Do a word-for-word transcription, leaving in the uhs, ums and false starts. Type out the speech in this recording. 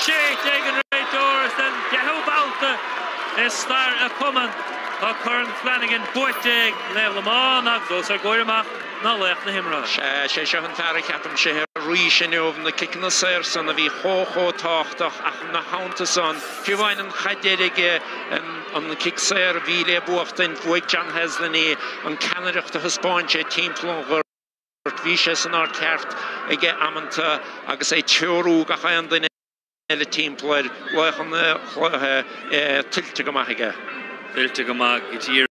shake taken right doors and how about the star a common a current Flanagan Boytig level them on those are going to not left the himra she she han fara captain she reaching over the kicking the sir son of ho ho talk ach na hauntason she weinen haderige on the kick sir vile bochten void John Heslin on Canada to Hispanche team plong Vishes and our cart again amanta agus say choru ga hand in the team player like on the tilt to go mag tilt to go mag it's year